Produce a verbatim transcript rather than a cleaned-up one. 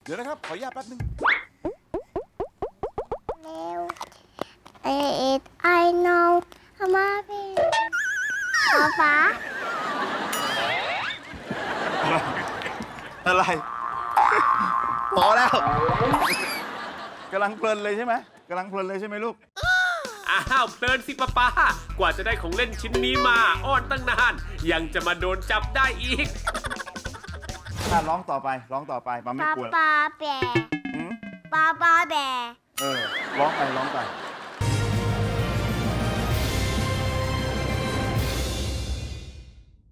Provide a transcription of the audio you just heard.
เดี๋ยวนะครับขออนุญาตแป๊บนึงเร็ว It I know มาเป็นป๊าป๊าอะไรพอแล้วกำลังเพลินเลยใช่ไหมกำลังเพลินเลยใช่ไหมลูกอ้าวเพลินสิป้าป้ากว่าจะได้ของเล่นชิ้นนี้มาอ้อนตั้งนานยังจะมาโดนจับได้อีกถ้าร้องต่อไปร้องต่อไปมาไม่ป๊ากลัวป๊าแบะป๊าป๊าแบะเออร้องไปร้องไป